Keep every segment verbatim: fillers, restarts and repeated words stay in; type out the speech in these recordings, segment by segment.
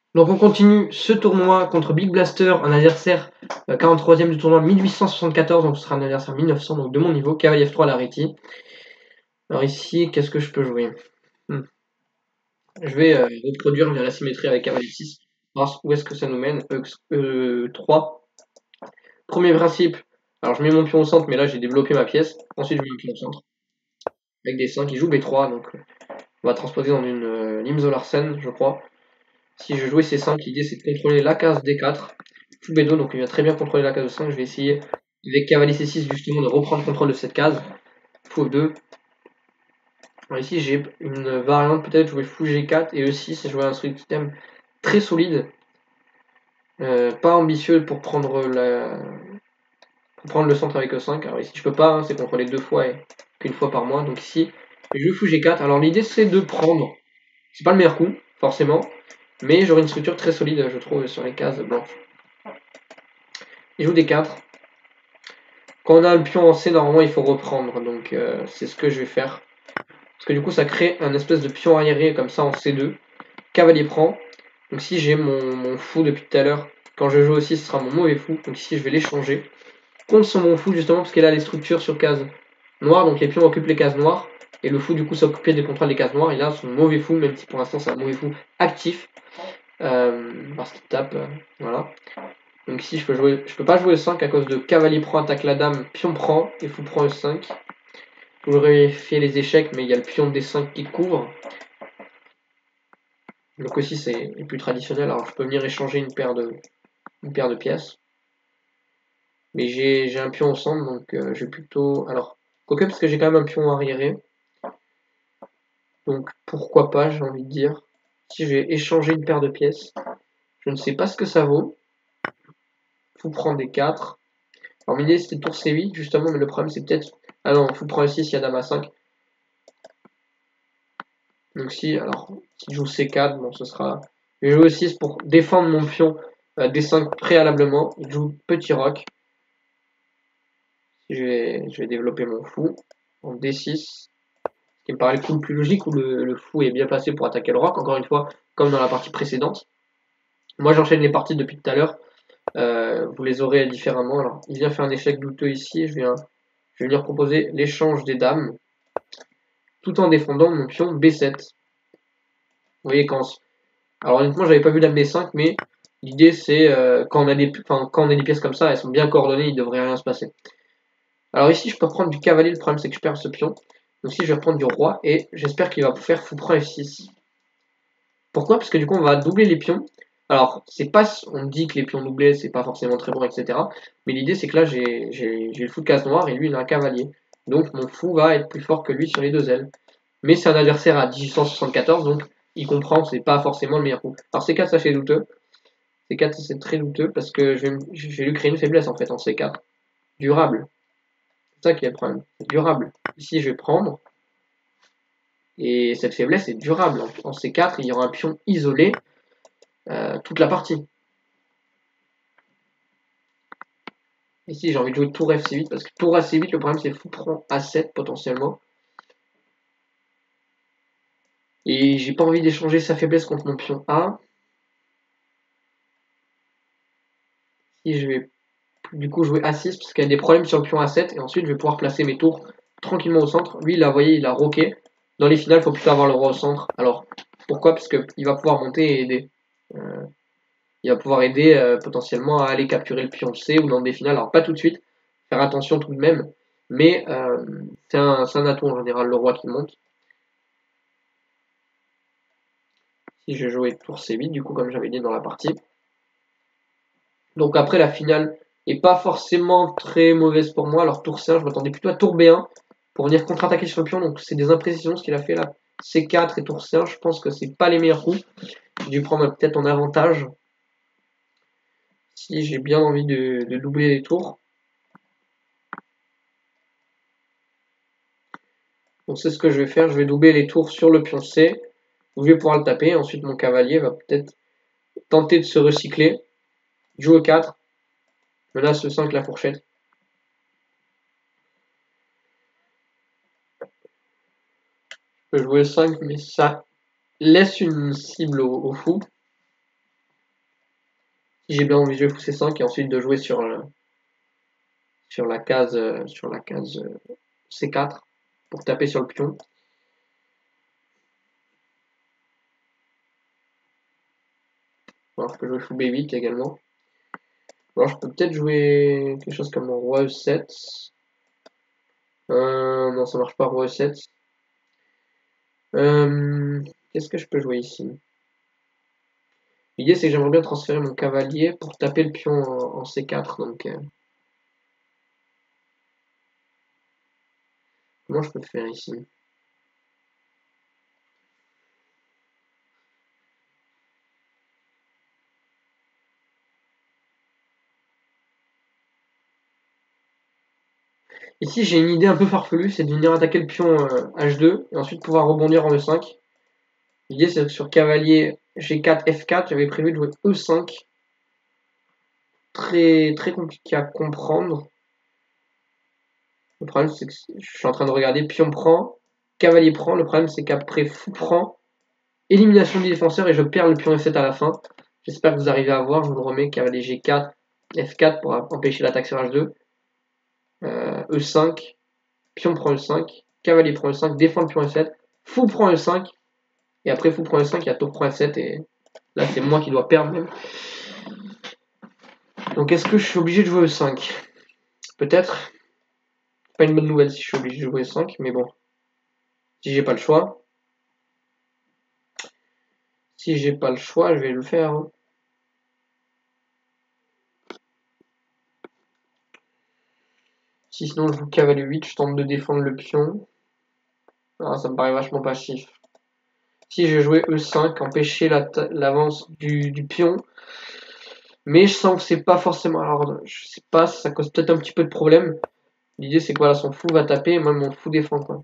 Donc on continue ce tournoi contre Big Blaster, un adversaire euh, quarante-troisième du tournoi mille huit cent soixante-quatorze, donc ce sera un adversaire mille neuf cents, donc de mon niveau, cavalier F trois Larity. Alors ici, qu'est-ce que je peux jouer? hmm. Je vais euh, reproduire via la symétrie avec cavalier six, voir où est-ce que ça nous mène. E, euh, trois. Premier principe, alors je mets mon pion au centre, mais là j'ai développé ma pièce. Ensuite je mets mon pion au centre, avec des cinq, il joue B trois, donc on va transposer dans une euh, Limzo Larsen, je crois. Si je jouais C cinq, l'idée c'est de contrôler la case D quatre. Fou B deux, donc il va très bien contrôler la case de cinq. Je vais essayer avec cavalier C six justement de reprendre contrôle de cette case. Fou F deux. Alors ici j'ai une variante peut-être jouer fou G quatre et E six et jouer un système très solide. Euh, pas ambitieux pour prendre la... pour prendre le centre avec E cinq. Alors ici je peux pas, hein, c'est contrôlé deux fois et qu'une fois par mois. Donc ici je joue fou G quatre. Alors l'idée c'est de prendre. C'est pas le meilleur coup, forcément. Mais j'aurai une structure très solide, je trouve, sur les cases blanches. Il joue D quatre. Quand on a un pion en C, normalement, il faut reprendre. Donc, euh, c'est ce que je vais faire. Parce que du coup, ça crée un espèce de pion arriéré comme ça en C deux. Cavalier prend. Donc, si j'ai mon, mon fou depuis tout à l'heure, quand je joue aussi, ce sera mon mauvais fou. Donc, ici, je vais l'échanger contre son bon fou, justement, parce qu'elle a les structures sur case noire. Donc, les pions occupent les cases noires. Et le fou, du coup, s'occupait des contrôles des cases noires. Et là, son mauvais fou, même si pour l'instant, c'est un mauvais fou actif. Euh, parce qu'il tape. Euh, voilà. Donc ici je peux jouer, je peux pas jouer E cinq à cause de cavalier prend, attaque la dame, pion prend, et fou prend E cinq. J'aurais fait les échecs, mais il y a le pion D cinq qui couvre. Donc aussi c'est plus traditionnel, alors je peux venir échanger une paire de, une paire de pièces. Mais j'ai un pion au centre, donc euh, je vais plutôt... Alors, quoique parce que j'ai quand même un pion arriéré. Donc pourquoi pas, j'ai envie de dire. Si je vais échanger une paire de pièces, je ne sais pas ce que ça vaut. Fou prend D quatre. Alors l'idée c'était tour C huit justement, mais le problème c'est peut-être... Ah non, fou prend E six, il y a dame A cinq. Donc si, alors, si je joue C quatre, bon ce sera... Je vais jouer E six pour défendre mon pion euh, D cinq préalablement. Je joue petit roc. Je vais, je vais développer mon fou en D six. Ce qui me paraît le coup le plus logique où le, le fou est bien placé pour attaquer le roc, encore une fois, comme dans la partie précédente. Moi j'enchaîne les parties depuis tout à l'heure. Euh, vous les aurez différemment. Alors, il vient faire un échec douteux ici. Je, viens, je vais venir proposer l'échange des dames, tout en défendant mon pion B sept. Vous voyez quand... Alors honnêtement, j'avais pas vu dame D cinq, mais l'idée c'est euh, quand on a des, enfin, quand on a des pièces comme ça, elles sont bien coordonnées, il devrait rien se passer. Alors ici, je peux prendre du cavalier. Le problème c'est que je perds ce pion. Donc ici, je vais reprendre du roi et j'espère qu'il va faire fou prend F six. Pourquoi? Parce que du coup, on va doubler les pions. Alors, c'est pas, on dit que les pions doublés, c'est pas forcément très bon, et cetera. Mais l'idée, c'est que là, j'ai le fou de case noire et lui, il a un cavalier. Donc, mon fou va être plus fort que lui sur les deux ailes. Mais c'est un adversaire à dix-huit cent soixante-quatorze, donc il comprend que c'est pas forcément le meilleur coup. Alors, C quatre, ça fait douteux. C quatre, c'est très douteux parce que je vais, je vais lui créer une faiblesse en fait en C quatre. Durable. C'est ça qui est le problème. C'est durable. Ici, je vais prendre. Et cette faiblesse est durable. En C quatre, il y aura un pion isolé euh, toute la partie. Ici, j'ai envie de jouer tour F C huit parce que tour A C huit, le problème c'est fou prend A sept potentiellement. Et j'ai pas envie d'échanger sa faiblesse contre mon pion A. Si je vais du coup jouer A six parce qu'il y a des problèmes sur le pion A sept et ensuite je vais pouvoir placer mes tours tranquillement au centre. Lui, là, vous voyez, il a roqué. Dans les finales, il faut plutôt avoir le roi au centre. Alors, pourquoi? Parce qu'il va pouvoir monter et aider. Euh, il va pouvoir aider euh, potentiellement à aller capturer le pion C ou dans des finales. Alors, pas tout de suite. Faire attention tout de même. Mais euh, c'est un, un atout en général, le roi qui monte. Si je jouais tour C huit, du coup, comme j'avais dit dans la partie. Donc après, la finale est pas forcément très mauvaise pour moi. Alors tour C un, je m'attendais plutôt à tour B un pour venir contre-attaquer sur le pion. Donc c'est des imprécisions ce qu'il a fait là. C quatre et tour C un, je pense que c'est pas les meilleurs coups. J'ai dû prendre peut-être en avantage. Si j'ai bien envie de, de doubler les tours. Donc c'est ce que je vais faire. Je vais doubler les tours sur le pion C. Où je vais pouvoir le taper. Ensuite mon cavalier va peut-être tenter de se recycler. Joue E quatre. Menace E cinq la fourchette. Je peux jouer E cinq, mais ça laisse une cible au, au fou. Si j'ai bien envie de jouer fou C cinq et ensuite de jouer sur, euh, sur la case, euh, sur la case euh, C quatre pour taper sur le pion. Alors, je peux jouer fou B huit également. Alors, je peux peut-être jouer quelque chose comme roi E sept. Euh, non, ça marche pas, roi E sept. Euh, Qu'est-ce que je peux jouer ici? L'idée, c'est que j'aimerais bien transférer mon cavalier pour taper le pion en, en C quatre. Donc, euh, comment je peux faire ici? Ici, j'ai une idée un peu farfelue, c'est de venir attaquer le pion euh, H deux et ensuite pouvoir rebondir en E cinq. L'idée, c'est que sur cavalier G quatre, F quatre, j'avais prévu de jouer E cinq. Très, très compliqué à comprendre. Le problème, c'est que je suis en train de regarder pion prend, cavalier prend. Le problème, c'est qu'après fou prend, élimination du défenseur et je perds le pion F sept à la fin. J'espère que vous arrivez à voir. Je vous le remets, cavalier G quatre, F quatre pour empêcher l'attaque sur H deux. Euh, E cinq, pion prend E cinq, cavalier prend E cinq, défend le pion F sept, fou prend E cinq, et après fou prend E cinq, il y a tour prend F sept, et là c'est moi qui dois perdre même. Donc est-ce que je suis obligé de jouer E cinq? Peut-être. C'est pas une bonne nouvelle si je suis obligé de jouer E cinq, mais bon. Si j'ai pas le choix. Si j'ai pas le choix, je vais le faire. Hein. Si sinon je joue cavalier huit, je tente de défendre le pion. Ah, ça me paraît vachement passif. Si je jouais E cinq, empêcher l'avance du, du pion. Mais je sens que c'est pas forcément. Alors, je sais pas, ça cause peut-être un petit peu de problème. L'idée c'est que voilà, son fou va taper et moi mon fou défend quoi.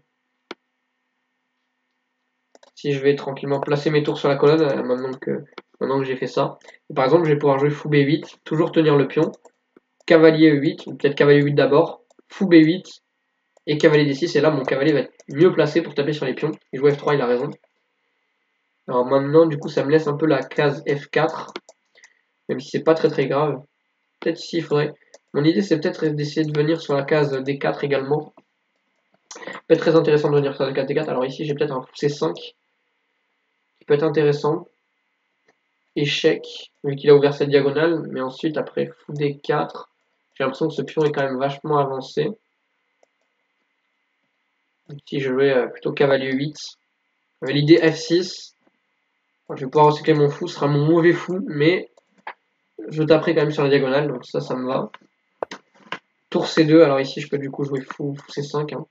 Si je vais tranquillement placer mes tours sur la colonne, euh, maintenant que, maintenant que j'ai fait ça. Et par exemple, je vais pouvoir jouer fou B huit, toujours tenir le pion, cavalier E huit, ou peut-être cavalier huit d'abord, fou B huit et cavalier D six. Et là, mon cavalier va être mieux placé pour taper sur les pions. Il joue F trois, il a raison. Alors maintenant, du coup, ça me laisse un peu la case F quatre, même si c'est pas très très grave. Peut-être ici, il faudrait. Mon idée, c'est peut-être d'essayer de venir sur la case D quatre également. Peut être très intéressant de venir sur la case D quatre. Alors ici, j'ai peut-être un fou C cinq qui peut être intéressant. Échec, vu qu'il a ouvert cette diagonale, mais ensuite, après fou D quatre, j'ai l'impression que ce pion est quand même vachement avancé. Ici, je jouais euh, plutôt cavalier huit. J'avais l'idée F six. Je vais pouvoir recycler mon fou, ce sera mon mauvais fou, mais je taperai quand même sur la diagonale, donc ça, ça me va. Tour C deux, alors ici, je peux du coup jouer fou, fou C cinq. Hein.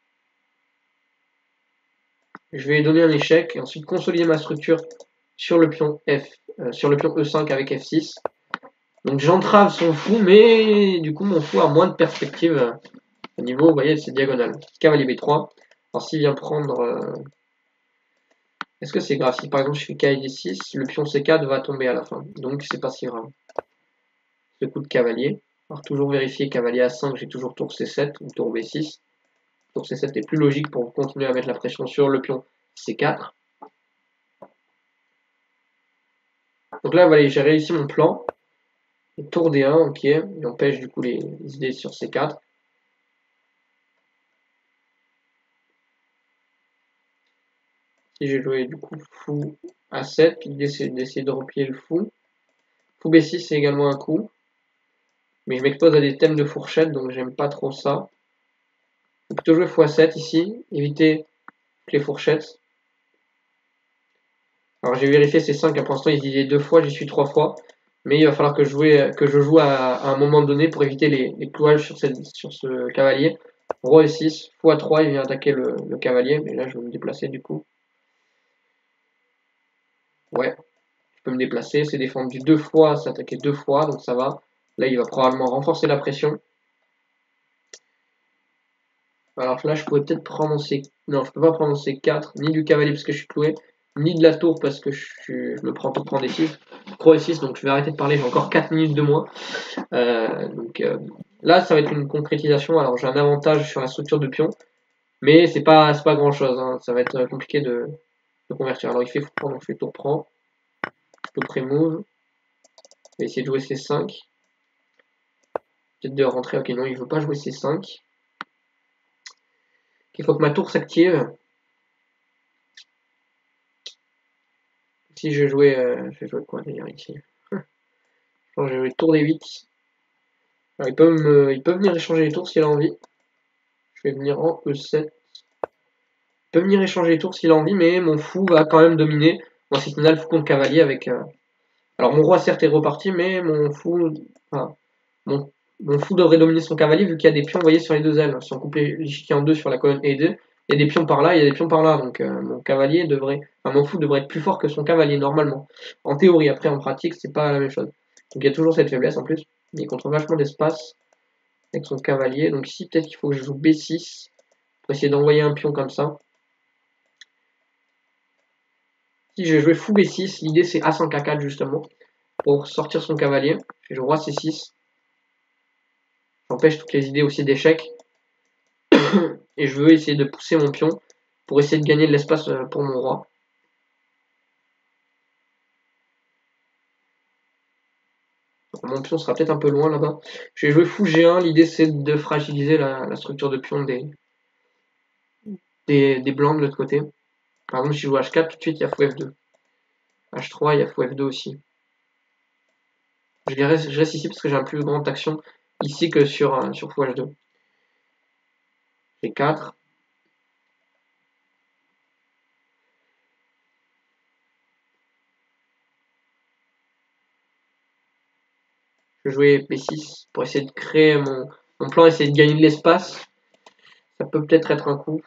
Je vais donner un échec, et ensuite consolider ma structure sur le pion F, euh, sur le pion E cinq avec F six. Donc j'entrave son fou, mais du coup, mon fou a moins de perspective. Euh, Au niveau, vous voyez, c'est diagonale. Cavalier B trois. Alors s'il vient prendre... Euh... Est-ce que c'est grave? Si par exemple je fais cavalier D six, le pion C quatre va tomber à la fin. Donc c'est pas si grave. Ce coup de cavalier. Alors toujours vérifier cavalier A cinq, j'ai toujours tour C sept ou tour B six. Tour C sept est plus logique pour continuer à mettre la pression sur le pion C quatre. Donc là, voilà, j'ai réussi mon plan. Et tour D un, ok. Il empêche du coup les idées sur C quatre. Si j'ai joué du coup fou A sept, l'idée c'est d'essayer de replier le fou. Fou B six c'est également un coup. Mais je m'expose à des thèmes de fourchette, donc j'aime pas trop ça. Je vais plutôt jouer fou A sept ici, éviter les fourchettes. Alors j'ai vérifié ces cinq, pour l'instant ils disaient deux fois, j'y suis trois fois. Mais il va falloir que je joue, que je joue à, à un moment donné pour éviter les, les clouages sur, cette, sur ce cavalier. Roi E six, fou A trois, il vient attaquer le, le cavalier, mais là je vais me déplacer du coup. Ouais, je peux me déplacer, c'est défendu deux fois, c'est attaqué deux fois, donc ça va. Là il va probablement renforcer la pression. Alors là je pourrais peut-être prendre C... Non, je peux pas prendre C quatre, ni du cavalier parce que je suis cloué, ni de la tour parce que je, suis... je me prends tout prendre D six. Roi E six, donc je vais arrêter de parler, j'ai encore quatre minutes de moins. Euh, donc euh, là ça va être une concrétisation, alors j'ai un avantage sur la structure de pion, mais c'est pas, pas grand chose, hein. Ça va être compliqué de, de convertir. Alors il fait fou prendre, donc je fais tour prend, je peux pré-move, vais essayer de jouer C cinq. Peut-être de rentrer. Ok, non, il veut pas jouer C cinq. Il faut que ma tour s'active. Si je jouais... Euh, je vais jouer quoi d'ailleurs ici? Je pense que je vais jouer tour D huit. Alors, il, peut me, il peut venir échanger les tours s'il a envie. Je vais venir en E sept. Il peut venir échanger les tours s'il a envie, mais mon fou va quand même dominer. Moi, c'est final fou contre cavalier avec... Euh... Alors, mon roi, certes, est reparti, mais mon fou... Enfin, mon, mon fou devrait dominer son cavalier vu qu'il y a des pions, vous voyez, sur les deux ailes. Si on coupe l'échiquier en deux sur la colonne E deux, il y a des pions par là, il y a des pions par là. Donc, euh, mon cavalier devrait... Enfin, mon fou devrait être plus fort que son cavalier, normalement. En théorie, après, en pratique, c'est pas la même chose. Donc, il y a toujours cette faiblesse, en plus. Il contrôle vachement d'espace avec son cavalier. Donc, ici, peut-être qu'il faut que je joue B six pour essayer d'envoyer un pion comme ça. Si je vais jouer fou B six, l'idée c'est A cinq A quatre justement, pour sortir son cavalier. Je joue roi C six. J'empêche toutes les idées aussi d'échec. Et je veux essayer de pousser mon pion pour essayer de gagner de l'espace pour mon roi. Mon pion sera peut-être un peu loin là-bas. Je vais jouer fou G un, l'idée c'est de fragiliser la, la structure de pion des, des, des blancs de l'autre côté. Par exemple, si je joue H quatre, tout de suite il y a fou F deux. H trois, il y a fou F deux aussi. Je reste, je reste ici parce que j'ai un plus grande action ici que sur, euh, sur fou H deux. G quatre. Je vais jouer B six pour essayer de créer mon, mon plan, essayer de gagner de l'espace. Ça peut peut-être être un coup.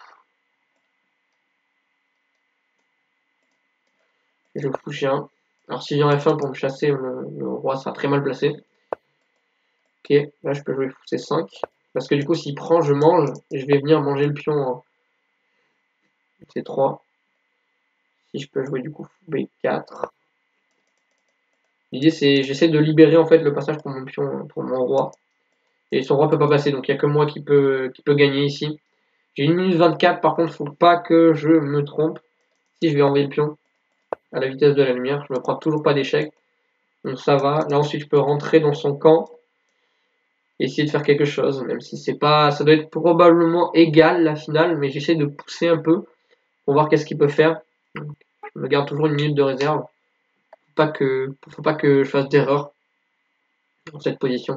Je joue fou chien. Alors s'il vient F un pour me chasser, le, le roi sera très mal placé. Ok, là je peux jouer fou C cinq. Parce que du coup s'il prend, je mange. Et je vais venir manger le pion en C trois. Si je peux jouer du coup fou B quatre. L'idée c'est, j'essaie de libérer en fait le passage pour mon pion, pour mon roi. Et son roi peut pas passer, donc il n'y a que moi qui peut, qui peut gagner ici. J'ai une minute vingt-quatre, par contre, il faut pas que je me trompe. Si je vais envoyer le pion à la vitesse de la lumière, je me prends toujours pas d'échec. Donc ça va. Là ensuite je peux rentrer dans son camp et essayer de faire quelque chose, même si c'est pas. Ça doit être probablement égal la finale, mais j'essaie de pousser un peu pour voir qu'est-ce qu'il peut faire. Donc, je me garde toujours une minute de réserve. Faut pas que, faut pas que je fasse d'erreur dans cette position.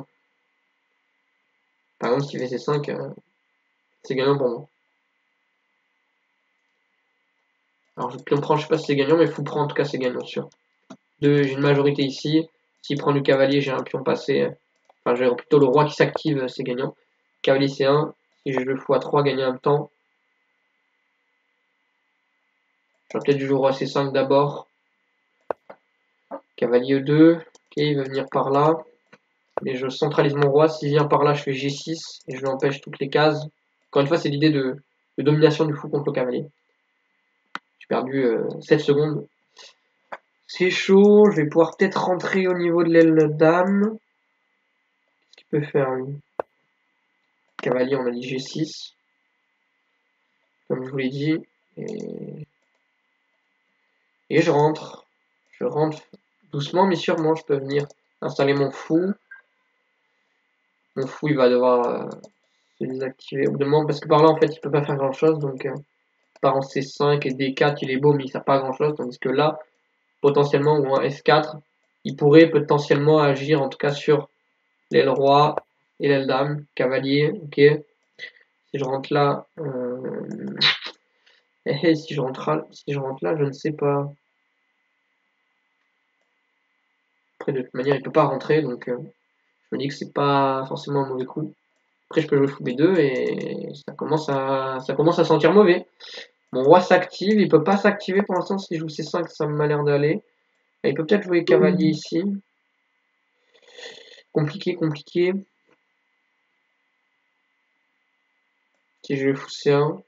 Par exemple, s'il fait C cinq, euh, c'est gagnant pour moi. Alors je pion prend, je sais pas si c'est gagnant, mais fou prend en tout cas c'est gagnant sûr. Deux, j'ai une majorité ici. S'il prend du cavalier, j'ai un pion passé. Enfin, j'ai plutôt le roi qui s'active, c'est gagnant. Cavalier C un. Si je le fou à trois, gagner un temps. J'aurais peut-être dû jouer roi C cinq d'abord. Cavalier E deux. Ok, il va venir par là. Mais je centralise mon roi. S'il vient par là, je fais G six. Et je lui empêche toutes les cases. Encore une fois, c'est l'idée de, de domination du fou contre le cavalier. J'ai perdu euh, sept secondes. C'est chaud. Je vais pouvoir peut-être rentrer au niveau de l'aile dame. Qu'est-ce qu'il peut faire lui? Cavalier, on a dit G six. Comme je vous l'ai dit. Et... et je rentre. Je rentre doucement mais sûrement. Je peux venir installer mon fou. Mon fou, il va devoir euh, se désactiver au bout d'un moment. Parce que par là, en fait, il peut pas faire grand-chose. Donc, euh, par en C cinq et D quatre, il est beau, mais il sert pas à grand-chose. Tandis que là, potentiellement, ou un F quatre, il pourrait potentiellement agir, en tout cas, sur l'aile roi et l'aile dame. Cavalier, ok. Si je rentre là... Euh... Eh, si je rentre là, si je rentre là, je ne sais pas. Après, de toute manière, il peut pas rentrer, donc euh, je me dis que c'est pas forcément un mauvais coup. Après, je peux jouer fou B deux et ça commence à, ça commence à sentir mauvais. Mon roi s'active, il peut pas s'activer pour l'instant. Si je joue C cinq, ça m'a l'air d'aller. Il peut peut-être jouer cavalier ici. Compliqué, compliqué. Si je joue fou C un.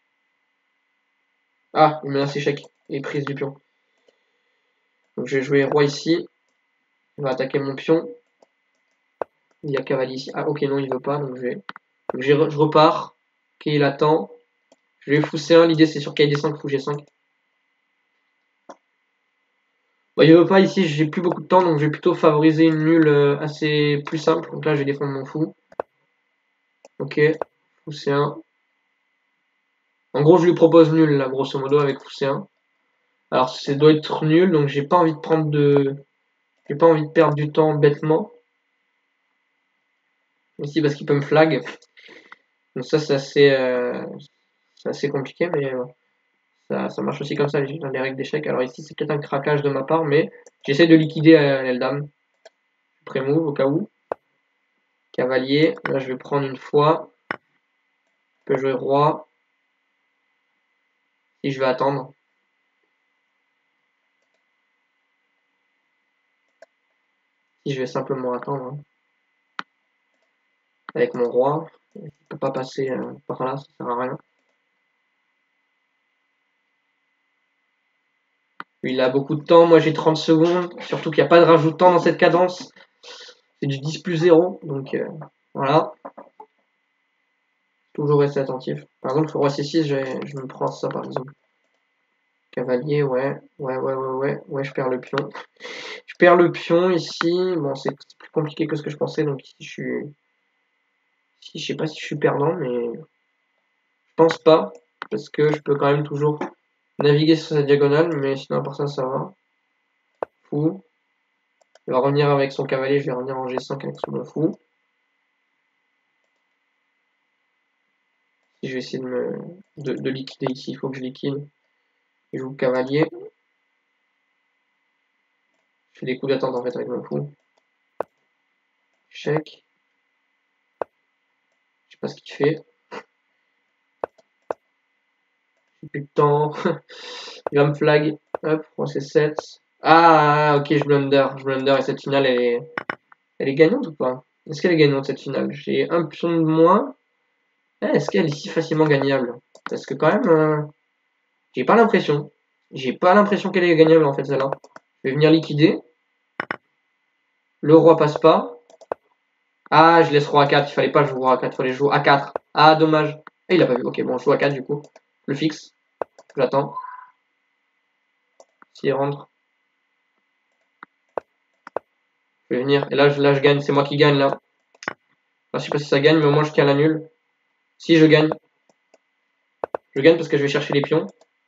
Ah, il menace échec et prise du pion. Donc je vais jouer roi ici. Il va attaquer mon pion. Il y a cavalier ici. Ah, ok, non, il veut pas, donc je vais. Donc je repars. Ok, il attend. Je vais fou C un. L'idée, c'est sur K D cinq, fou G cinq. Bon, il veut pas ici, j'ai plus beaucoup de temps, donc je vais plutôt favoriser une nulle euh, assez plus simple. Donc là, je vais défendre mon fou. Ok, fou C un. En gros, je lui propose nul, là, grosso modo, avec fou C un. Alors, ça doit être nul, donc j'ai pas envie de prendre de... J'ai pas envie de perdre du temps bêtement. Ici, parce qu'il peut me flag. Donc ça, c'est assez, euh, c'est assez compliqué, mais euh, ça, ça marche aussi comme ça dans les règles d'échecs. Alors ici, c'est peut-être un craquage de ma part, mais j'essaie de liquider euh, l'aile dame. Pré-move au cas où. Cavalier, là je vais prendre une fois. Je peux jouer roi. Si je vais attendre. Si je vais simplement attendre. Hein. Avec mon roi. Je ne peux pas passer euh, par là, ça sert à rien. Lui, il a beaucoup de temps, moi j'ai trente secondes. Surtout qu'il n'y a pas de rajout de temps dans cette cadence. C'est du dix plus zéro. Donc euh, voilà. Toujours rester attentif. Par exemple, le roi C six, je, je me prends ça par exemple. Cavalier, ouais. Ouais, ouais, ouais, ouais. Ouais, je perds le pion. Je perds le pion ici. Bon, c'est plus compliqué que ce que je pensais. Donc ici, je suis... Ici, je sais pas si je suis perdant, mais... Je pense pas. Parce que je peux quand même toujours naviguer sur sa diagonale. Mais sinon, à part ça, ça va. Fou. Il va revenir avec son cavalier. Je vais revenir en G cinq avec son fou. Si je vais essayer de, me... de, de liquider ici, il faut que je liquide. Je joue cavalier. Je fais des coups d'attente en fait avec mon fou. Échec. Je sais pas ce qu'il fait. J'ai plus de temps. Il va me flag. Hop, roi C sept. Ah, ok, je blunder. Je blunder et cette finale, elle est, elle est gagnante ou pas? Est-ce qu'elle est gagnante cette finale? J'ai un pion de moins. Eh, est-ce qu'elle est si facilement gagnable? Parce que quand même, euh, j'ai pas l'impression. J'ai pas l'impression qu'elle est gagnable en fait celle-là. Je vais venir liquider. Le roi passe pas. Ah, je laisse roi A quatre. Il fallait pas jouer roi A quatre. Il fallait jouer A quatre. Ah, dommage. Ah, il a pas vu. Ok, bon, je joue A quatre du coup. Je le fixe. J'attends. S'il rentre. Je vais venir. Et là, je, là, je gagne. C'est moi qui gagne là. Enfin, je sais pas si ça gagne, mais au moins je tiens la nulle. Si je gagne. Je gagne parce que je vais chercher les pions.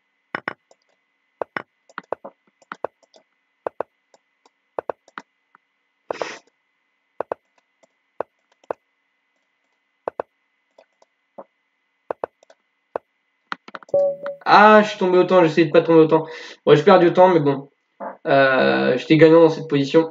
Ah, je suis tombé au temps. J'essaie de pas tomber au temps. Ouais, je perds du temps, mais bon. Euh, J'étais gagnant dans cette position.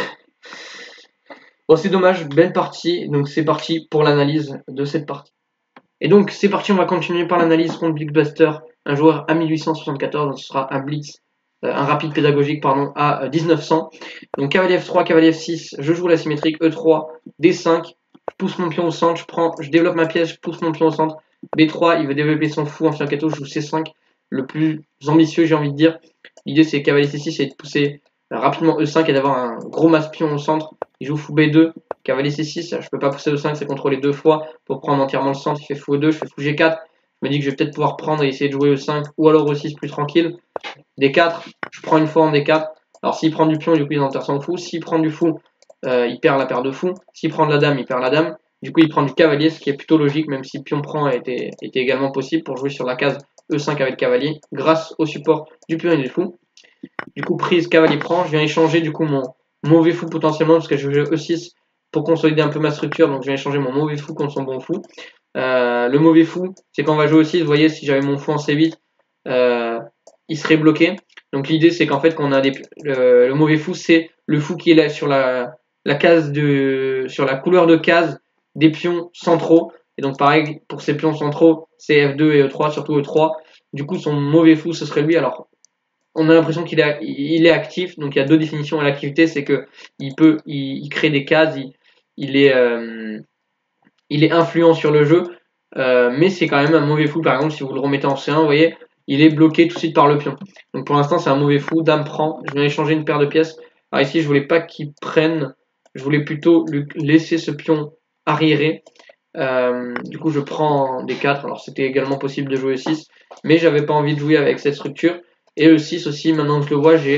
Bon, c'est dommage. Belle partie. Donc, c'est parti pour l'analyse de cette partie. Et donc, c'est parti. On va continuer par l'analyse contre Blitzbuster. Un joueur à mille huit cent soixante-quatorze. Donc, ce sera un blitz. Euh, un rapide pédagogique, pardon, à dix-neuf cents. Donc, cavalier F trois, cavalier F six. Je joue la symétrique E trois, D cinq. Je pousse mon pion au centre. Je prends, je développe ma pièce. Je pousse mon pion au centre. B trois, il veut développer son fou en fianchetto. Je joue C cinq. Le plus ambitieux, j'ai envie de dire. L'idée, c'est cavalier C six, c'est de pousser rapidement E cinq et d'avoir un gros masse pion au centre. Il joue fou B deux, cavalier C six. Je peux pas pousser E cinq, c'est contrôlé deux fois pour prendre entièrement le centre. Il fait fou E deux, je fais fou G quatre. Je me dis que je vais peut-être pouvoir prendre et essayer de jouer E cinq ou alors E six plus tranquille. D quatre, je prends une fois en D quatre. Alors s'il prend du pion, du coup il enterre son fou. S'il prend du fou, euh, il perd la paire de fou. S'il prend de la dame, il perd la dame. Du coup il prend du cavalier, ce qui est plutôt logique, même si pion prend était, était également possible pour jouer sur la case E cinq avec cavalier, grâce au support du pion et du fou. Du coup prise, cavalier prend, je viens échanger du coup mon mauvais fou potentiellement, parce que je joue E six pour consolider un peu ma structure, donc je viens échanger mon mauvais fou contre son bon fou. Euh, le mauvais fou, c'est quand on va jouer E six, vous voyez, si j'avais mon fou en C huit, euh, il serait bloqué. Donc l'idée c'est qu'en fait qu'on a des, euh, le mauvais fou, c'est le fou qui est là sur la, la case de, sur la couleur de case des pions centraux. Et donc pareil pour ces pions centraux, c'est F deux et E trois, surtout E trois. Du coup son mauvais fou ce serait lui. Alors on a l'impression qu'il est, il est actif. Donc il y a deux définitions à l'activité, c'est que il peut, il, il crée des cases, il, il est, euh, il est influent sur le jeu. Euh, mais c'est quand même un mauvais fou. Par exemple, si vous le remettez en C un, vous voyez, il est bloqué tout de suite par le pion. Donc pour l'instant, c'est un mauvais fou. Dame prend. Je viens échanger une paire de pièces. Alors ici, je voulais pas qu'il prenne. Je voulais plutôt lui laisser ce pion arriérer. Euh, du coup, je prends D quatre. Alors c'était également possible de jouer E six, mais j'avais pas envie de jouer avec cette structure. Et E six aussi, maintenant que je le vois, j'ai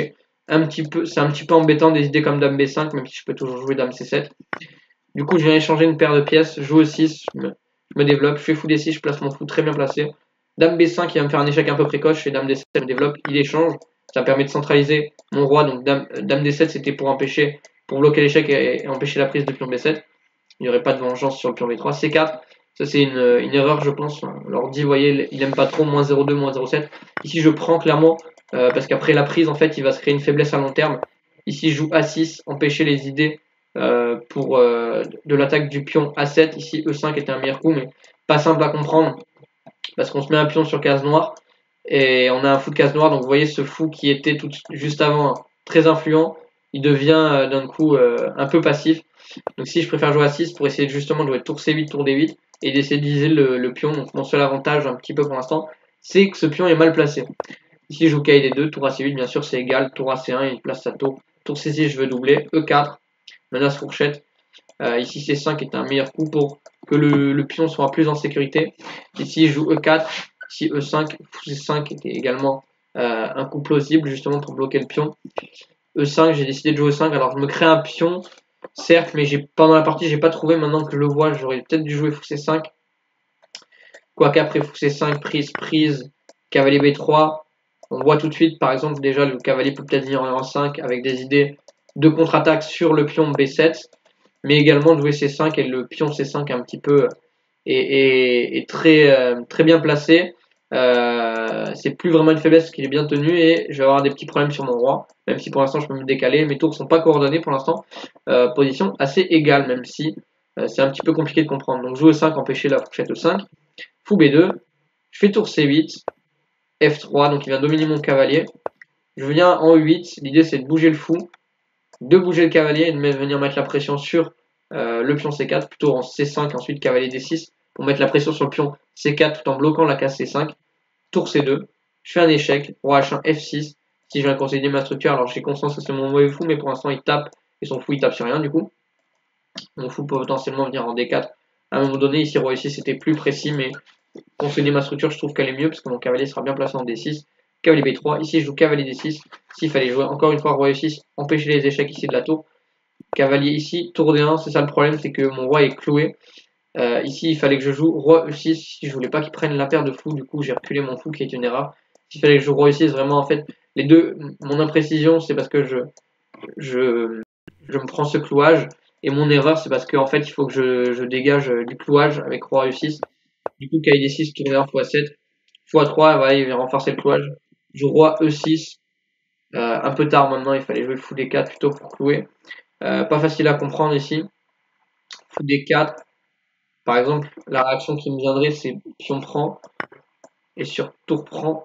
un petit peu, c'est un petit peu embêtant des idées comme dame B cinq, même si je peux toujours jouer dame C sept. Du coup, je viens échanger une paire de pièces, joue E six, je me, je me développe, je fais fou D six, je place mon fou très bien placé. Dame B cinq, il va me faire un échec un peu précoce, je fais dame D sept, je me développe, il échange, ça permet de centraliser mon roi, donc dame, dame D sept c'était pour empêcher, pour bloquer l'échec et, et empêcher la prise de pion B sept. Il n'y aurait pas de vengeance sur le pion B trois. C quatre, ça c'est une, une erreur je pense. L'ordi, vous voyez, il aime pas trop, moins zéro deux, moins zéro sept. Ici je prends clairement, euh, parce qu'après la prise en fait il va se créer une faiblesse à long terme. Ici je joue A six, empêcher les idées euh, pour euh, de l'attaque du pion A sept. Ici E cinq était un meilleur coup, mais pas simple à comprendre, parce qu'on se met un pion sur case noire, et on a un fou de case noire, donc vous voyez ce fou qui était tout juste avant très influent, il devient euh, d'un coup euh, un peu passif. Donc si je préfère jouer à six pour essayer justement de jouer tour C huit, tour D huit et d'essayer de viser le, le pion. Donc mon seul avantage un petit peu pour l'instant, c'est que ce pion est mal placé. Ici je joue K D deux, tour A C huit, bien sûr c'est égal, tour A C un, il place sa tour. Tour C six je veux doubler, E quatre, menace fourchette. Euh, ici C cinq est un meilleur coup pour que le, le pion soit plus en sécurité. Ici je joue E quatre, ici E cinq, C cinq était également euh, un coup plausible justement pour bloquer le pion. E cinq, j'ai décidé de jouer E cinq, alors je me crée un pion. Certes, mais j'ai pendant la partie, j'ai pas trouvé. Maintenant que je le vois, j'aurais peut-être dû jouer fou C cinq. Quoique après fou C cinq, prise, prise, cavalier B trois. On voit tout de suite, par exemple, déjà le cavalier peut peut-être venir en cinq avec des idées de contre-attaque sur le pion B sept, mais également de jouer C cinq et le pion C cinq un petit peu est, est, est très, euh, très bien placé. Euh, c'est plus vraiment une faiblesse parce qu'il est bien tenu et je vais avoir des petits problèmes sur mon roi, même si pour l'instant je peux me décaler. Mes tours sont pas coordonnés pour l'instant. Euh, position assez égale, même si euh, c'est un petit peu compliqué de comprendre. Donc joue E cinq, empêcher la fourchette E cinq. Fou B deux. Je fais tour C huit. F trois, donc il vient dominer mon cavalier. Je viens en E huit. L'idée c'est de bouger le fou, de bouger le cavalier et de venir mettre la pression sur euh, le pion C quatre, plutôt en C cinq, ensuite cavalier D six, pour mettre la pression sur le pion C quatre tout en bloquant la case C cinq. Tour C deux, je fais un échec, roi H un, F six. Si je viens consolider ma structure, alors j'ai conscience que c'est mon mauvais fou, mais pour l'instant il tape, et son fou il tape sur rien du coup. Mon fou peut potentiellement venir en D quatre à un moment donné. Ici roi E six c'était plus précis, mais consolider ma structure je trouve qu'elle est mieux, parce que mon cavalier sera bien placé en D six. Cavalier B trois, ici je joue cavalier D six. S'il fallait jouer encore une fois roi E six, empêcher les échecs ici de la tour. Cavalier ici, tour D un, c'est ça le problème, c'est que mon roi est cloué. Euh, ici, il fallait que je joue roi E six, si je voulais pas qu'il prenne la paire de fous, du coup j'ai reculé mon fou qui est une erreur. S'il fallait que je joue roi E six, vraiment en fait, les deux, mon imprécision c'est parce que je, je, je me prends ce clouage, et mon erreur c'est parce qu'en fait il faut que je, je dégage du clouage avec roi E six. Du coup cavalier D six, tour D un, fois sept, fois trois, voilà, il vient renforcer le clouage. Je joue roi E six, euh, un peu tard maintenant, il fallait jouer le fou D quatre plutôt pour clouer. Euh, pas facile à comprendre ici. Fou D quatre. Par exemple, la réaction qui me viendrait, c'est pion prend. Et sur tour prend,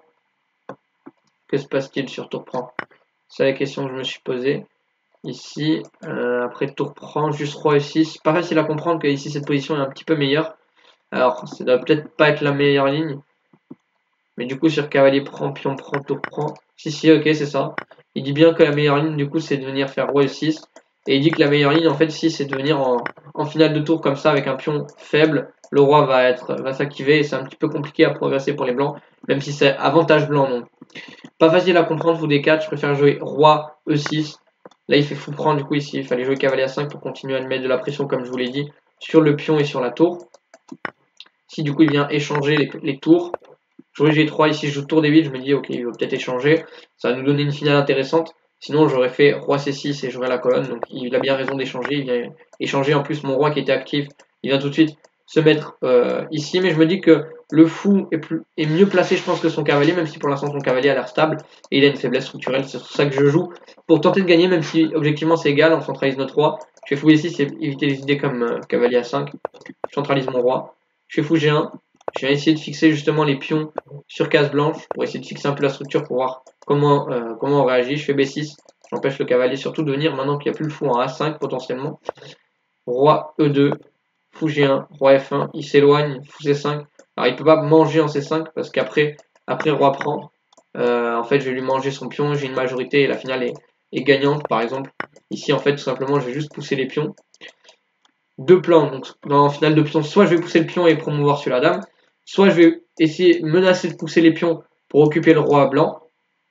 que se passe-t-il sur tour prend? C'est la question que je me suis posée. Ici, euh, après tour prend, juste roi E six. Pas facile à comprendre que ici cette position est un petit peu meilleure. Alors, ça doit peut-être pas être la meilleure ligne. Mais du coup, sur cavalier prend, pion prend, tour prend. Si, si, ok, c'est ça. Il dit bien que la meilleure ligne, du coup, c'est de venir faire roi E six. Et il dit que la meilleure ligne, en fait, ici, c'est de venir en, en finale de tour comme ça, avec un pion faible. Le roi va être va s'activer et c'est un petit peu compliqué à progresser pour les blancs, même si c'est avantage blanc, non. Pas facile à comprendre, fou D quatre, je préfère jouer roi E six. Là, il fait fou prendre, du coup, ici, il fallait jouer cavalier A cinq pour continuer à lui mettre de la pression, comme je vous l'ai dit, sur le pion et sur la tour. Si, du coup, il vient échanger les, les tours. Je joue G trois, ici je joue tour D huit, je me dis ok il va peut-être échanger, ça va nous donner une finale intéressante, sinon j'aurais fait roi C six et j'aurais la colonne, donc il a bien raison d'échanger, il vient échanger, en plus mon roi qui était actif, il vient tout de suite se mettre euh, ici, mais je me dis que le fou est, plus, est mieux placé je pense que son cavalier, même si pour l'instant son cavalier a l'air stable, et il a une faiblesse structurelle, c'est pour ça que je joue, pour tenter de gagner, même si objectivement c'est égal, on centralise notre roi, je fais fou ici, c'est éviter les idées comme euh, cavalier A cinq, je centralise mon roi, je fais fou G un, je vais essayer de fixer justement les pions sur case blanche pour essayer de fixer un peu la structure pour voir comment, euh, comment on réagit. Je fais B six, j'empêche le cavalier surtout de venir maintenant qu'il n'y a plus le fou en A cinq potentiellement. Roi E deux, fou G un, roi F un, il s'éloigne, fou C cinq. Alors il peut pas manger en C cinq parce qu'après après roi prend, euh, en fait je vais lui manger son pion, j'ai une majorité et la finale est, est gagnante par exemple. Ici en fait tout simplement je vais juste pousser les pions. Deux plans, donc dans finale de pion, soit je vais pousser le pion et promouvoir sur la dame, soit je vais essayer de menacer de pousser les pions pour occuper le roi blanc.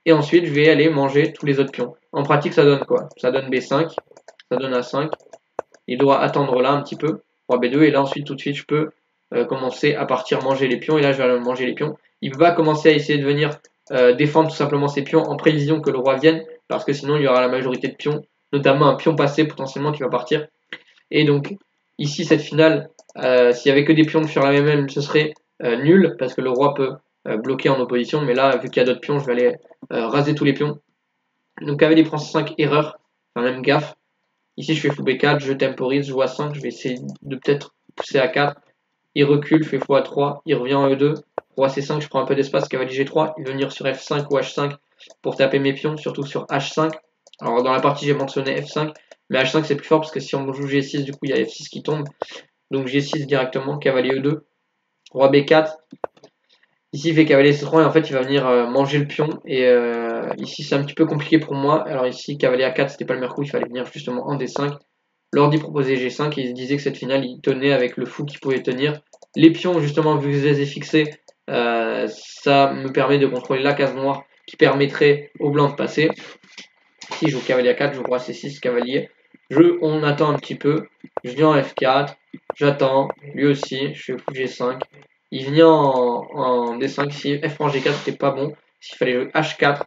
Et ensuite, je vais aller manger tous les autres pions. En pratique, ça donne quoi? Ça donne B cinq, ça donne A cinq. Il doit attendre là un petit peu, roi B deux, et là ensuite tout de suite je peux euh, commencer à partir manger les pions, et là je vais aller manger les pions. Il va commencer à essayer de venir euh, défendre tout simplement ses pions en prévision que le roi vienne, parce que sinon il y aura la majorité de pions, notamment un pion passé potentiellement qui va partir. Et donc ici cette finale, euh, s'il y avait que des pions sur la même M, ce serait euh, nul, parce que le roi peut euh, bloquer en opposition, mais là vu qu'il y a d'autres pions, je vais aller euh, raser tous les pions. Donc cavalier prend cinq, erreurs, enfin même gaffe. Ici, je fais fou B quatre, je temporise, je joue A cinq, je vais essayer de peut-être pousser à quatre. Il recule, je fais fou A trois, il revient en E deux. Roi C cinq, je prends un peu d'espace, cavalier G trois, il va venir sur F cinq ou H cinq pour taper mes pions, surtout sur H cinq. Alors dans la partie, j'ai mentionné F cinq, mais H cinq c'est plus fort parce que si on joue G six, du coup, il y a F six qui tombe. Donc G six directement, cavalier E deux, roi B quatre. Ici, il fait cavalier C trois et en fait, il va venir euh, manger le pion. Et euh, ici, c'est un petit peu compliqué pour moi. Alors ici, cavalier A quatre, c'était pas le meilleur coup, il fallait venir justement en D cinq. Lordi proposait G cinq et il disait que cette finale, il tenait avec le fou qu'il pouvait tenir. Les pions, justement, vu que je les ai fixés, euh, ça me permet de contrôler la case noire qui permettrait au blanc de passer. Si je joue cavalier A quatre, je joue roi C six, cavalier. Je, on attend un petit peu. Je viens en F quatre. J'attends. Lui aussi. Je fais fou G cinq. Il vient en, en D cinq. Si F prend G quatre, c'était pas bon. S'il fallait jouer H quatre.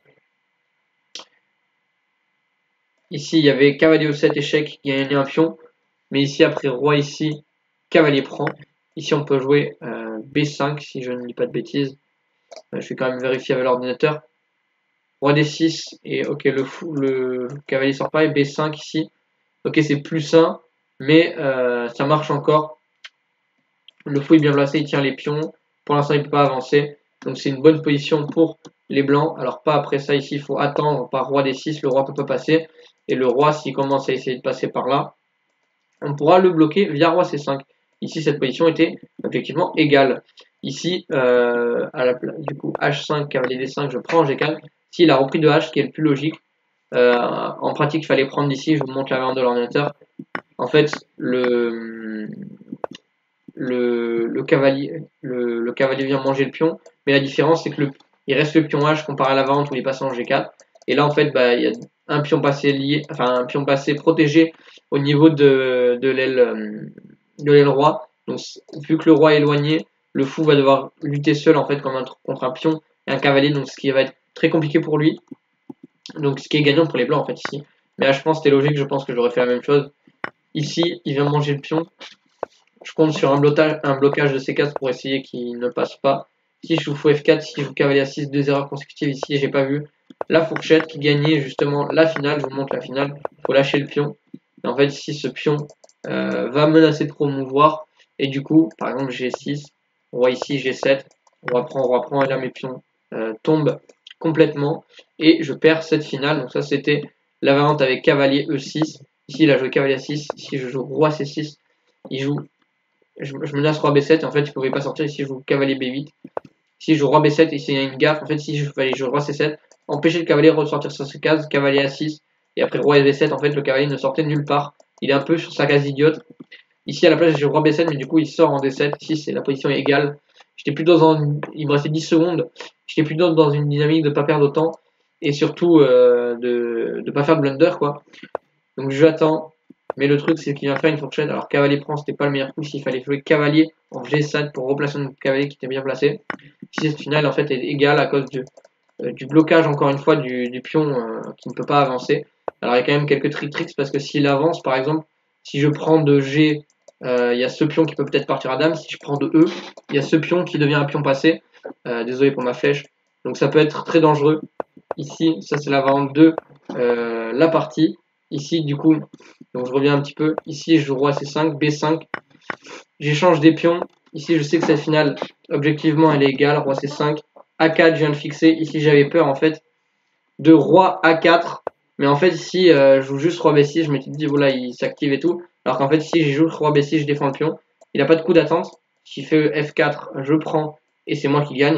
Ici, il y avait cavalier E sept, échec, qui gagnait un pion. Mais ici, après roi ici, cavalier prend. Ici, on peut jouer euh, B cinq, si je ne dis pas de bêtises. Euh, je vais quand même vérifier avec l'ordinateur. Roi D six, et ok, le, fou, le cavalier sort pas, et B cinq ici. Ok, c'est plus un, mais euh, ça marche encore. Le fou est bien placé, il tient les pions. Pour l'instant, il ne peut pas avancer. Donc c'est une bonne position pour les blancs. Alors pas après ça, ici, il faut attendre par roi D six. Le roi ne peut pas passer. Et le roi, s'il commence à essayer de passer par là, on pourra le bloquer via roi C cinq. Ici, cette position était objectivement égale. Ici, euh, à la, du coup, H cinq, cavalier D cinq, je prends G quatre. Ici, il a repris de H, ce qui est le plus logique. Euh, en pratique, il fallait prendre d'ici. Je vous montre la variante de l'ordinateur. En fait, le, le, le, cavalier, le, le cavalier vient manger le pion, mais la différence, c'est que le, il reste le pion H comparé à la variante où il est passé en G quatre. Et là, en fait, bah, il y a un pion passé lié, enfin un pion passé protégé au niveau de, de l'aile de l'aile roi. Donc, vu que le roi est éloigné, le fou va devoir lutter seul en fait comme un, contre un pion et un cavalier, donc ce qui va être très compliqué pour lui. Donc, ce qui est gagnant pour les blancs en fait ici. Mais là, je pense que c'était logique, je pense que j'aurais fait la même chose. Ici, il vient manger le pion. Je compte sur un blocage, un blocage de C quatre pour essayer qu'il ne passe pas. Si je joue fou F quatre, si je joue cavalier A six, deux erreurs consécutives ici, j'ai pas vu la fourchette qui gagnait justement la finale. Je vous montre la finale. Il faut lâcher le pion. Et en fait, ici, ce pion euh, va menacer de promouvoir. Et du coup, par exemple, G six, roi ici, G sept, roi prend, roi prend, et là mes pions euh, tombent complètement. Et je perds cette finale. Donc ça, c'était la variante avec cavalier E six. Ici, il a joué cavalier A six. Ici, je joue roi C six. Il joue, je, je menace roi B sept. Et en fait, il ne pouvait pas sortir. Ici, je joue cavalier B huit. Ici, je joue roi B sept. Ici, il y a une gaffe. En fait, si je fallait jouer roi C sept, empêcher le cavalier de ressortir sur ses cases, cavalier A six. Et après roi B sept, en fait, le cavalier ne sortait nulle part. Il est un peu sur sa case idiote. Ici, à la place, j'ai roi B sept, mais du coup, il sort en D sept. Ici, c'est la position est égale. J'étais plutôt dans une... Il me restait dix secondes. J'étais plutôt dans une dynamique de ne pas perdre autant. Et surtout, euh, de ne pas faire de blunder, quoi. Donc, j'attends. Mais le truc, c'est qu'il vient faire une fourchette. Alors, cavalier prend, c'était pas le meilleur coup. S'il fallait jouer cavalier en G sept pour replacer notre cavalier qui était bien placé. Ici, cette finale, en fait, est égale à cause du, euh, du blocage, encore une fois, du, du pion euh, qui ne peut pas avancer. Alors, il y a quand même quelques trick tricks parce que s'il avance, par exemple, si je prends de G, euh, il y a ce pion qui peut peut-être partir à dame. Si je prends de E, il y a ce pion qui devient un pion passé. Euh, désolé pour ma flèche. Donc, ça peut être très dangereux. Ici, ça, c'est la variante de euh, la partie. Ici, du coup, donc je reviens un petit peu. Ici, je joue roi C cinq, B cinq. J'échange des pions. Ici, je sais que cette finale, objectivement, elle est égale. Roi C cinq. A quatre, je viens de fixer. Ici, j'avais peur, en fait, de roi A quatre. Mais en fait, ici, euh, je joue juste roi B six. Je m'étais dit, voilà, il s'active et tout. Alors qu'en fait, ici, j'ai joué roi B six, je défends le pion. Il n'a pas de coup d'attente. S'il fait F quatre, je prends. Et c'est moi qui gagne.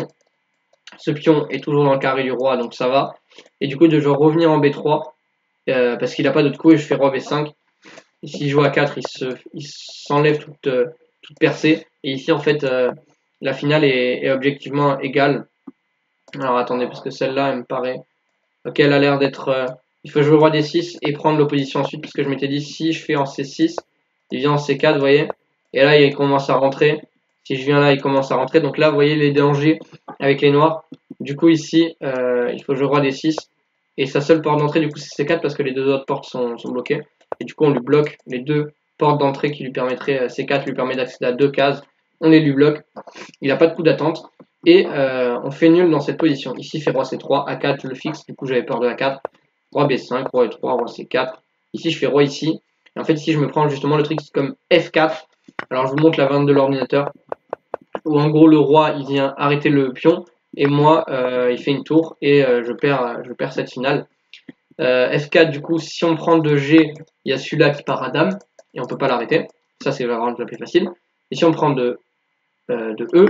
Ce pion est toujours dans le carré du roi, donc ça va. Et du coup, je dois revenir en B trois. Euh, parce qu'il n'a pas d'autre coup et je fais roi B cinq. Ici, il joue à quatre, il se, il s'enlève toute, euh, toute percée. Et ici, en fait, euh, la finale est, est objectivement égale. Alors, attendez, parce que celle-là, elle me paraît Ok, elle a l'air d'être... Euh, il faut jouer le roi D six et prendre l'opposition ensuite, parce que je m'étais dit, si je fais en C six, il vient en C quatre, vous voyez. Et là, il commence à rentrer. Si je viens là, il commence à rentrer. Donc là, vous voyez les dangers avec les noirs. Du coup, ici, euh, il faut jouer le roi D six. Et sa seule porte d'entrée, du coup, c'est C quatre, parce que les deux autres portes sont, sont bloquées. Et du coup, on lui bloque les deux portes d'entrée qui lui permettraient... C quatre lui permet d'accéder à deux cases. On les lui bloque. Il n'a pas de coup d'attente. Et euh, on fait nul dans cette position. Ici, il fait roi C trois, A quatre, je le fixe. Du coup, j'avais peur de A quatre. Roi B cinq, roi E trois, roi C quatre. Ici, je fais roi ici. Et en fait, ici, je me prends justement le truc comme F quatre. Alors, je vous montre la variante de l'ordinateur. Où en gros, le roi, il vient arrêter le pion. Et moi, euh, il fait une tour. Et euh, je, perds, je perds cette finale. Euh, F quatre, du coup, si on prend de G, il y a celui-là qui part à dame. Et on ne peut pas l'arrêter. Ça, c'est la variante la plus facile. Et si on prend de, euh, de E,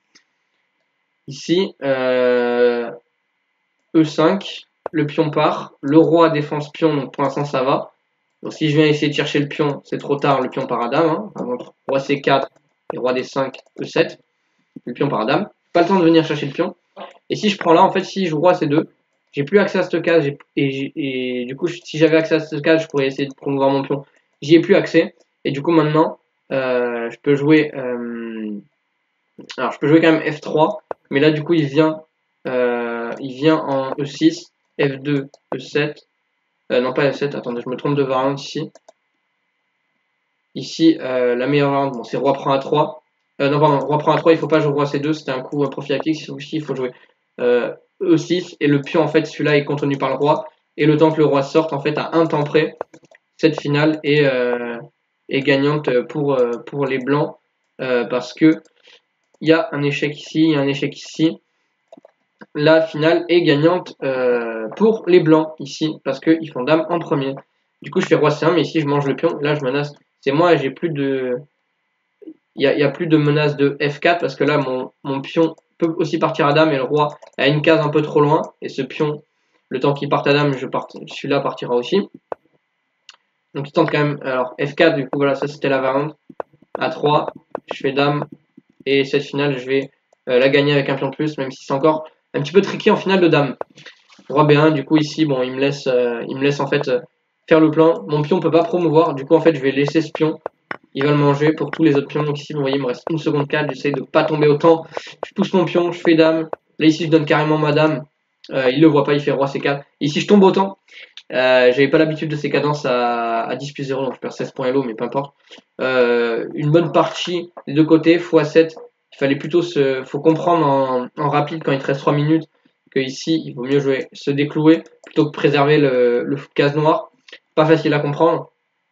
ici, euh, E cinq, le pion part, le roi défense pion, donc pour l'instant ça va. Donc si je viens essayer de chercher le pion, c'est trop tard, le pion part à dame. Hein. Par contre, roi C quatre et roi D cinq, E sept, le pion part à dame. Pas le temps de venir chercher le pion. Et si je prends là, en fait, si je joue roi C deux, j'ai plus accès à cette case. Et, et, et du coup, si j'avais accès à cette case, je pourrais essayer de promouvoir mon pion. J'y ai plus accès. Et du coup, maintenant, euh, je peux jouer... Euh, alors, je peux jouer quand même F trois. Mais là, du coup, il vient... Euh, il vient en E six, F deux, E sept, euh, non pas F sept, attendez, je me trompe de variante ici. Ici, euh, la meilleure variante, bon, c'est roi prend A trois. Euh, non, pardon, roi prend A trois, il faut pas jouer roi C deux, c'était un coup euh, prophylactique. Ici, il faut jouer euh, E six, et le pion, en fait, celui-là est contenu par le roi. Et le temps que le roi sorte, en fait, à un temps près, cette finale est, euh, est gagnante pour, euh, pour les blancs, euh, parce que il y a un échec ici, il y a un échec ici. La finale est gagnante euh, pour les blancs ici, parce qu'ils font dame en premier. Du coup, je fais roi C un, mais ici, je mange le pion. Là, je menace. C'est moi, j'ai plus de... Il n'y a, y a plus de menace de F quatre, parce que là, mon, mon pion peut aussi partir à dame, et le roi a une case un peu trop loin. Et ce pion, le temps qu'il parte à dame, je part... celui-là partira aussi. Donc, il tente quand même... Alors, F quatre, du coup, voilà, ça, c'était la variante. A trois, je fais dame. Et cette finale, je vais euh, la gagner avec un pion de plus, même si c'est encore un petit peu tricky en finale de dame. Roi B un, du coup ici, bon, il me laisse, euh, il me laisse en fait euh, faire le plan. Mon pion peut pas promouvoir, du coup en fait je vais laisser ce pion. Il va le manger pour tous les autres pions. Donc ici, vous voyez, il me reste une seconde quatre. J'essaie de pas tomber autant. Je pousse mon pion, je fais dame. Là ici, je donne carrément ma dame. Euh, il le voit pas, il fait roi C quatre. Ici, je tombe autant. Euh, J'avais pas l'habitude de ces cadences à, à dix plus zéro, donc je perds seize points L O, mais peu importe. Euh, une bonne partie des deux côtés, fois sept. Il fallait plutôt se, faut comprendre en, en rapide quand il te reste trois minutes que ici il vaut mieux jouer se déclouer plutôt que préserver le, le case noir. Pas facile à comprendre.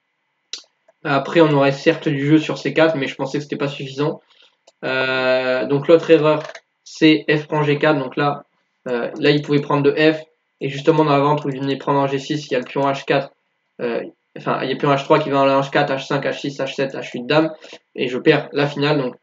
Après on aurait certes du jeu sur C quatre, mais je pensais que c'était pas suffisant. Euh, donc l'autre erreur c'est F prend G quatre. Donc là, euh, là il pouvait prendre de F. Et justement dans la vente où il venait prendre en G six, il y a le pion H quatre. Euh, enfin il y a le pion H trois qui va en H quatre, H cinq, H six, H sept, H huit dame. Et je perds la finale. Donc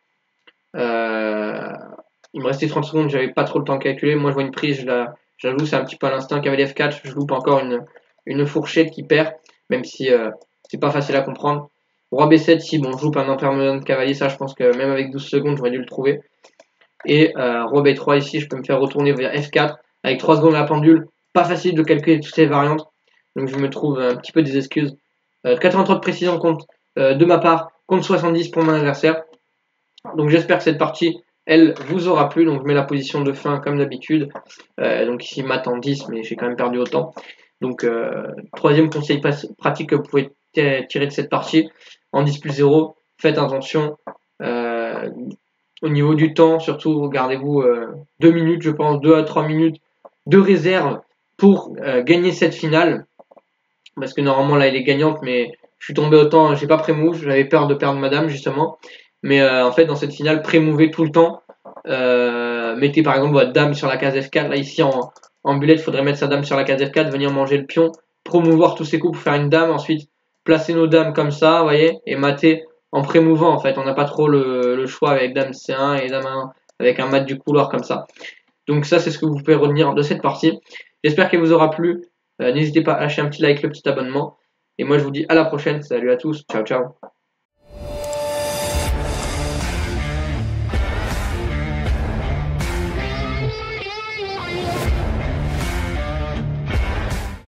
Euh, il me restait trente secondes, j'avais pas trop le temps de calculer. Moi, je vois une prise, je la, je la joue, c'est un petit peu à l'instinct. Cavalier F quatre, je loupe encore une, une fourchette qui perd, même si euh, c'est pas facile à comprendre. Roi B sept, si bon, je loupe un impermanent de cavalier, ça, je pense que même avec douze secondes, j'aurais dû le trouver. Et euh, Roi B trois, ici, je peux me faire retourner vers F quatre avec trois secondes à la pendule. Pas facile de calculer toutes ces variantes, donc je me trouve un petit peu des excuses. Euh, quatre-vingt-trois de précision compte euh, de ma part, contre soixante-dix pour mon adversaire. Donc j'espère que cette partie, elle, vous aura plu. Donc je mets la position de fin comme d'habitude. Euh, donc ici mat en dix, mais j'ai quand même perdu autant. Donc euh, troisième conseil pratique que vous pouvez tirer de cette partie, en dix plus zéro, faites attention. Euh, au niveau du temps, surtout, gardez-vous euh, deux minutes, je pense, deux à trois minutes de réserve pour euh, gagner cette finale. Parce que normalement là elle est gagnante, mais je suis tombé autant, j'ai pas pré-move, j'avais peur de perdre madame justement. Mais euh, en fait dans cette finale, pré-mouvez tout le temps. Euh, mettez par exemple votre dame sur la case F quatre. Là ici en, en bullet, il faudrait mettre sa dame sur la case F quatre, venir manger le pion, promouvoir tous ses coups pour faire une dame, ensuite placer nos dames comme ça, vous voyez, et mater en pré-mouvant en fait. On n'a pas trop le, le choix avec dame C un et dame un avec un mat du couloir comme ça. Donc ça c'est ce que vous pouvez retenir de cette partie. J'espère qu'elle vous aura plu. Euh, N'hésitez pas à lâcher un petit like, le petit abonnement. Et moi je vous dis à la prochaine. Salut à tous. Ciao ciao.